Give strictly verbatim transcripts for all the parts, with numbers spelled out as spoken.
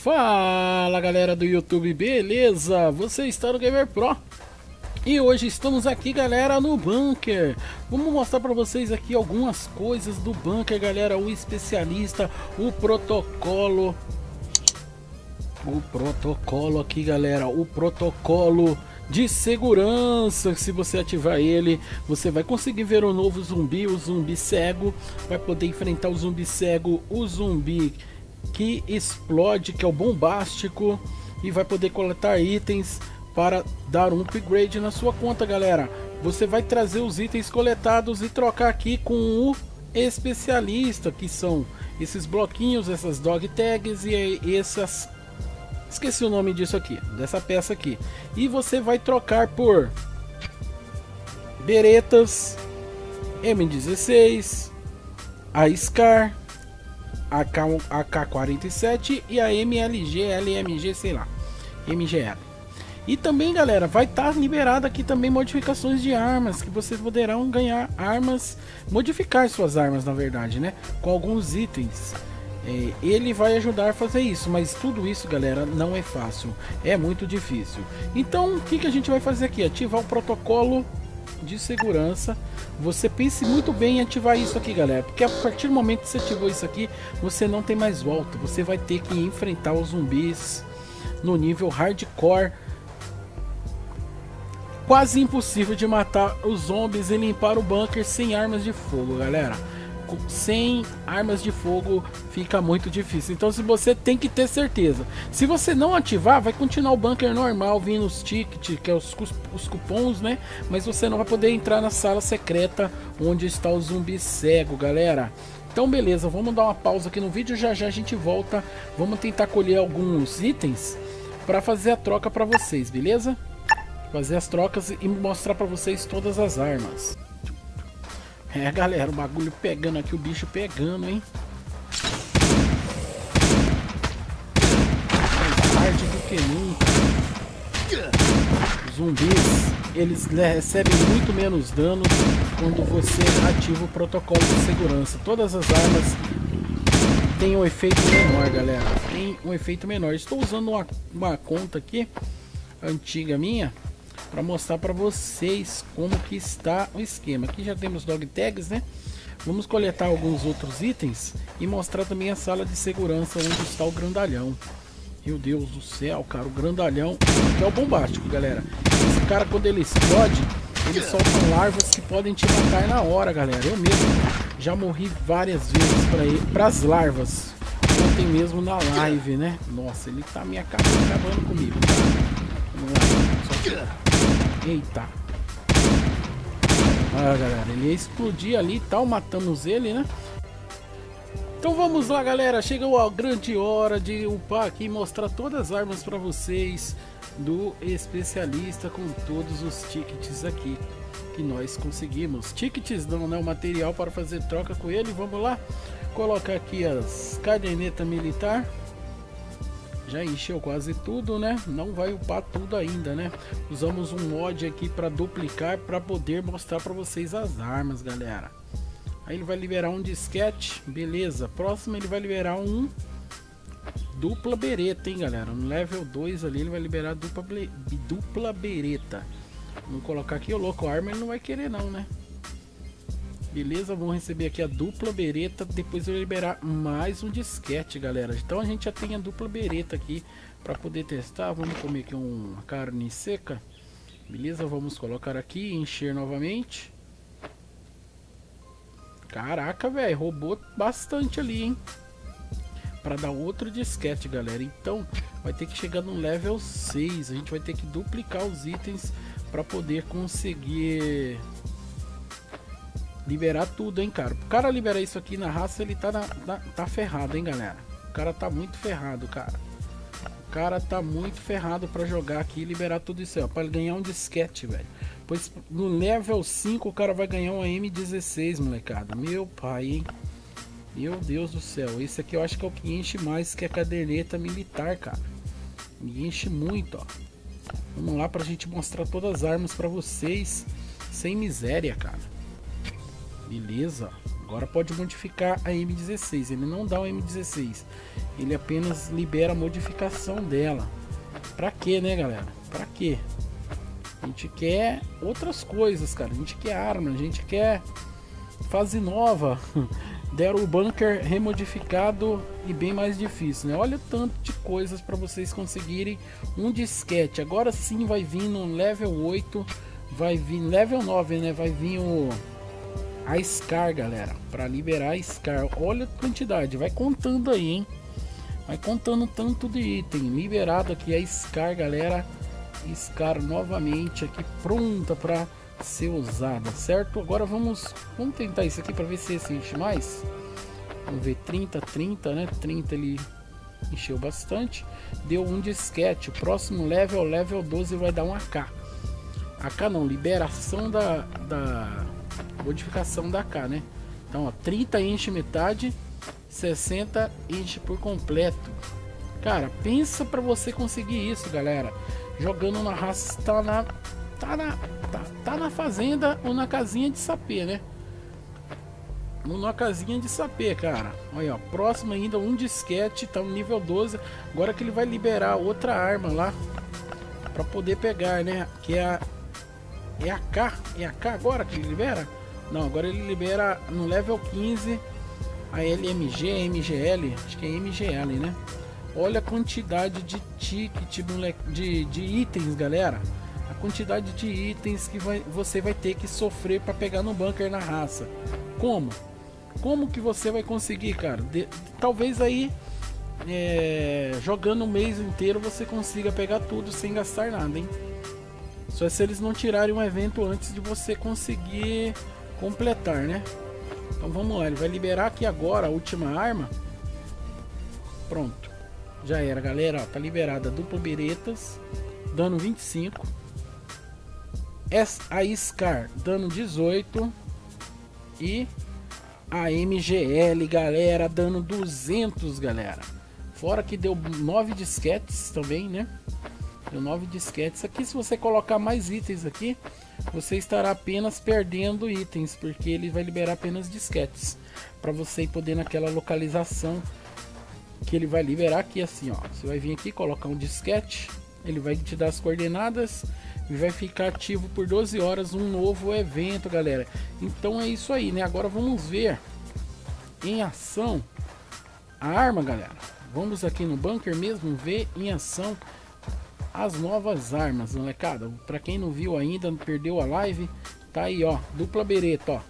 Fala galera do YouTube, beleza? Você está no Gamer Pro e hoje estamos aqui, galera, no bunker. Vamos mostrar para vocês aqui algumas coisas do bunker, galera. O especialista, o protocolo, o protocolo aqui, galera, o protocolo de segurança. Se você ativar ele, você vai conseguir ver o novo zumbi, o zumbi cego. Vai poder enfrentar o zumbi cego, o zumbi que explode, que é o bombástico, e vai poder coletar itens para dar um upgrade na sua conta, galera. Você vai trazer os itens coletados e trocar aqui com o especialista, que são esses bloquinhos, essas dog tags e essas... esqueci o nome disso aqui, dessa peça aqui. E você vai trocar por beretas, M dezesseis, a Scar, a K quarenta e sete e a M L G, L M G, sei lá, M G L. E também, galera, vai estar tá liberado aqui também modificações de armas, que vocês poderão ganhar armas, modificar suas armas, na verdade, né, com alguns itens. É, ele vai ajudar a fazer isso, mas tudo isso, galera, não é fácil, é muito difícil. Então, o que, que a gente vai fazer aqui? Ativar o protocolo de segurança. Você pense muito bem em ativar isso aqui, galera, porque a partir do momento que você ativou isso aqui, você não tem mais volta. Você vai ter que enfrentar os zumbis no nível hardcore. Quase impossível de matar os zombies e limpar o bunker sem armas de fogo, galera. Sem armas de fogo fica muito difícil. Então, se você tem que ter certeza, se você não ativar, vai continuar o bunker normal, vindo os tickets, que é os, os cupons, né? Mas você não vai poder entrar na sala secreta onde está o zumbi cego, galera. Então, beleza, vamos dar uma pausa aqui no vídeo. Já já a gente volta. Vamos tentar colher alguns itens para fazer a troca para vocês, beleza? Fazer as trocas e mostrar para vocês todas as armas. É, galera, o bagulho pegando aqui, o bicho pegando, hein? Mais tarde do que nunca. Os zumbis, eles recebem muito menos dano quando você ativa o protocolo de segurança. Todas as armas têm um efeito menor, galera. Tem um efeito menor. Estou usando uma, uma conta aqui, antiga minha, para mostrar para vocês como que está o esquema. Aqui já temos dog tags, né? Vamos coletar alguns outros itens e mostrar também a sala de segurança onde está o grandalhão. Meu Deus do céu, cara, o grandalhão, que é o bombástico, galera. Esse cara, quando ele explode, ele solta larvas que podem te matar na hora, galera. Eu mesmo já morri várias vezes para ele, para as larvas. Ontem mesmo na live, né? Nossa, ele tá me acabando, acabando comigo. Vamos lá, só que... Eita. Ah, galera, ele ia explodir ali e tal, matamos ele, né? Então vamos lá, galera, chegou a grande hora de upar aqui e mostrar todas as armas para vocês do especialista, com todos os tickets aqui que nós conseguimos. Tickets não, né? O material para fazer troca com ele. Vamos lá, colocar aqui as caderneta militar. Já encheu quase tudo, né? Não vai upar tudo ainda, né? Usamos um mod aqui para duplicar, para poder mostrar para vocês as armas, galera. Aí ele vai liberar um disquete, beleza. Próximo ele vai liberar um dupla bereta, hein, galera. No level dois ali ele vai liberar dupla, dupla bereta. Vamos colocar aqui, o louco, arma ele não vai querer não, né? Beleza, vamos receber aqui a dupla bereta. Depois eu vou liberar mais um disquete, galera. Então a gente já tem a dupla bereta aqui para poder testar. Vamos comer aqui uma carne seca. Beleza, vamos colocar aqui e encher novamente. Caraca, velho, roubou bastante ali, hein? Para dar outro disquete, galera. Então vai ter que chegar no level seis. A gente vai ter que duplicar os itens para poder conseguir liberar tudo, hein, cara. O cara liberar isso aqui na raça, ele tá, na, na, tá ferrado, hein, galera. O cara tá muito ferrado, cara. O cara tá muito ferrado pra jogar aqui e liberar tudo isso aí, ó. Pra ganhar um disquete, velho. Pois no level cinco o cara vai ganhar uma M dezesseis, molecada. Meu pai, hein. Meu Deus do céu. Esse aqui eu acho que é o que enche mais que a caderneta militar, cara. Me enche muito, ó. Vamos lá pra gente mostrar todas as armas pra vocês. Sem miséria, cara. Beleza, Agora pode modificar a M dezesseis. Ele não dá o M dezesseis, ele apenas libera a modificação dela. Pra quê, né, galera? Pra quê? A gente quer outras coisas, cara. A gente quer arma, a gente quer fase nova. Deram o bunker remodificado e bem mais difícil, né? Olha o tanto de coisas para vocês conseguirem um disquete. Agora sim vai vir no level oito, vai vir level nove, né? Vai vir o a Scar, galera, para liberar a Scar. Olha a quantidade, vai contando aí, hein? Vai contando tanto de item liberado aqui a Scar, galera. Scar novamente aqui pronta para ser usada, certo? Agora vamos vamos tentar isso aqui para ver se esse enche mais. Vamos ver, trinta, trinta, né? trinta ele encheu bastante, deu um disquete. O próximo level, level doze, vai dar um A K. A K não, liberação da, da modificação da A K, né? Então, ó, trinta enche metade, sessenta enche por completo. Cara, pensa para você conseguir isso, galera, jogando na raça, tá na Tá na, tá, tá na fazenda ou na casinha de sapê, né? Na casinha de sapê, cara. Olha, ó, próximo ainda um disquete, tá no nível doze. Agora que ele vai liberar outra arma lá pra poder pegar, né? Que é a é a K, é a K agora que ele libera? Não, agora ele libera no level quinze a L M G, M G L, acho que é M G L, né? Olha a quantidade de ticket, de, de itens, galera. A quantidade de itens que vai, você vai ter que sofrer para pegar no bunker na raça. Como? Como que você vai conseguir, cara? De, talvez aí é, jogando o mês inteiro você consiga pegar tudo sem gastar nada, hein? Só se eles não tirarem um evento antes de você conseguir completar, né? Então vamos lá, ele vai liberar aqui agora a última arma. Pronto, já era, galera. Ó, tá liberada dupla beretas, dano vinte e cinco. A Scar dando dezoito e a M G L, galera, dando duzentos, galera. Fora que deu nove disquetes também, né? Deu nove disquetes. Aqui, se você colocar mais itens aqui, você estará apenas perdendo itens, porque ele vai liberar apenas disquetes para você poder naquela localização que ele vai liberar aqui, assim, ó. Você vai vir aqui, colocar um disquete, ele vai te dar as coordenadas e vai ficar ativo por doze horas um novo evento, galera. Então é isso aí, né? Agora vamos ver em ação a arma, galera. Vamos aqui no bunker mesmo ver em ação as novas armas, molecada. Pra quem não viu ainda, não perdeu a live, tá aí, ó, dupla bereta, ó.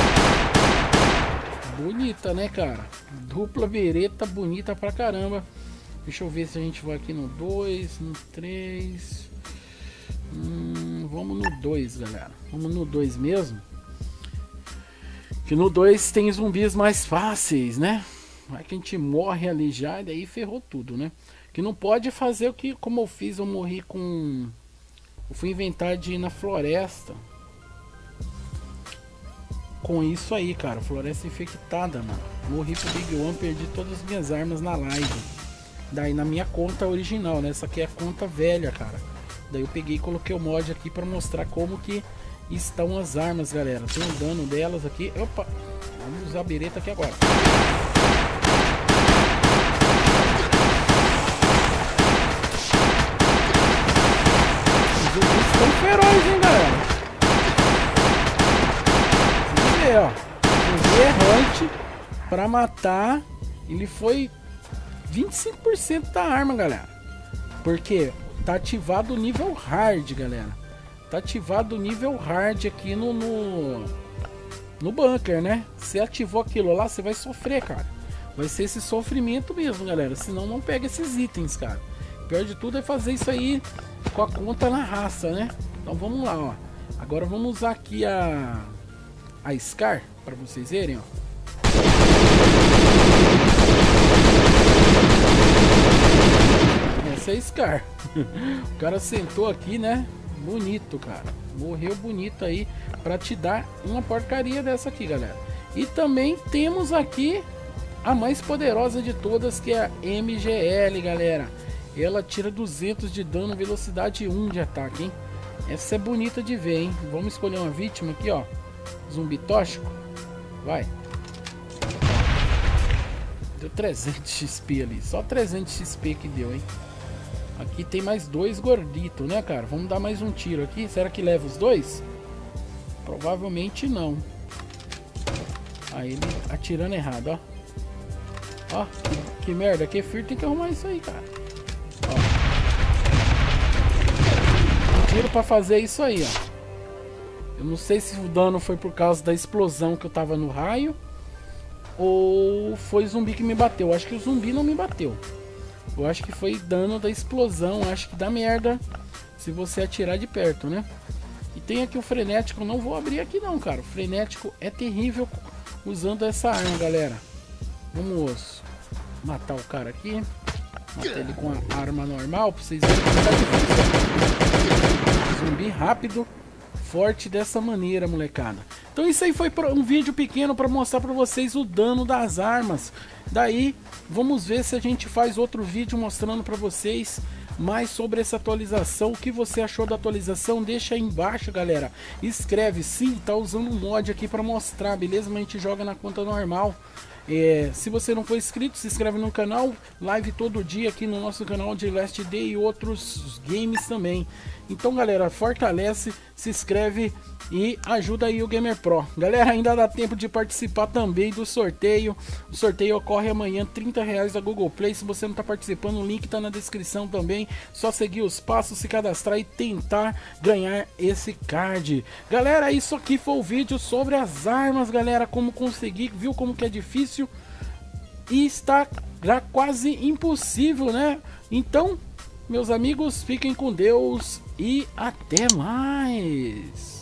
Bonita, né, cara? Dupla bereta, bonita pra caramba. Deixa eu ver se a gente vai aqui no dois, no três. Hum, vamos no dois, galera. Vamos no dois mesmo. Que no dois tem zumbis mais fáceis, né? Vai que a gente morre ali já e daí ferrou tudo, né? Que não pode fazer o que, como eu fiz, eu morri com... Eu fui inventar de ir na floresta. Com isso aí, cara. Floresta infectada, mano. Morri pro Big One, perdi todas as minhas armas na live. Daí na minha conta original, né? Essa aqui é a conta velha, cara. Daí eu peguei e coloquei o mod aqui pra mostrar como que estão as armas, galera. Tem o dano delas aqui. Opa! Vamos usar a bereta aqui agora. Os zumbis estão ferozes, hein, galera? Vamos ver, ó. O zumbi errante pra matar. Ele foi vinte e cinco por cento da arma, galera. Porque tá ativado o nível hard, galera. Tá ativado o nível hard aqui no, no, no bunker, né? Se ativou aquilo lá, você vai sofrer, cara. Vai ser esse sofrimento mesmo, galera. Senão não pega esses itens, cara. O pior de tudo é fazer isso aí com a conta na raça, né? Então vamos lá, ó. Agora vamos usar aqui a, a Scar, para vocês verem, ó. Essa é a Scar. O cara sentou aqui, né? Bonito, cara. Morreu bonito aí pra te dar uma porcaria dessa aqui, galera. E também temos aqui a mais poderosa de todas, que é a M G L, galera. Ela tira duzentos de dano, velocidade um de ataque, hein? Essa é bonita de ver, hein? Vamos escolher uma vítima aqui, ó. Zumbi tóxico. Vai. Deu trezentos X P ali. Só trezentos X P que deu, hein? Aqui tem mais dois gorditos, né, cara? Vamos dar mais um tiro aqui. Será que leva os dois? Provavelmente não. Aí ele atirando errado, ó. Ó, que, que merda. Que Kefir tem que arrumar isso aí, cara. Ó. Um tiro pra fazer isso aí, ó. Eu não sei se o dano foi por causa da explosão que eu tava no raio, ou foi zumbi que me bateu. Eu acho que o zumbi não me bateu. Eu acho que foi dano da explosão. Acho que dá merda se você atirar de perto, né? E tem aqui o frenético. Não vou abrir aqui não, cara. O frenético é terrível usando essa arma, galera. Vamos matar o cara aqui. Matar ele com a arma normal pra vocês verem como tá difícil. Zumbi rápido, forte dessa maneira, molecada. Então isso aí foi um vídeo pequeno para mostrar para vocês o dano das armas. Daí vamos ver se a gente faz outro vídeo mostrando para vocês mais sobre essa atualização. O que você achou da atualização? Deixa aí embaixo, galera. Escreve. Sim, tá usando um mod aqui para mostrar, beleza? Mas a gente joga na conta normal. É, se você não for inscrito, se inscreve no canal. Live todo dia aqui no nosso canal de Last Day e outros games também. Então, galera, fortalece, se inscreve e ajuda aí o Gamer Pro. Galera, ainda dá tempo de participar também do sorteio. O sorteio ocorre amanhã, trinta reais da Google Play. Se você não está participando, o link está na descrição também. Só seguir os passos, se cadastrar e tentar ganhar esse card. Galera, isso aqui foi o vídeo sobre as armas, galera. Como conseguir, viu como que é difícil? E está já quase impossível, né? Então, meus amigos, fiquem com Deus e até mais!